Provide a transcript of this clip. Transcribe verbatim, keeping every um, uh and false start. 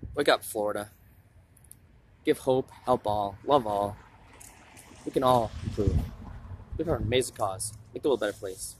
Wake up, Florida. Give hope, help all, love all. We can all improve. Give our an amazing cause. Make the world a better place.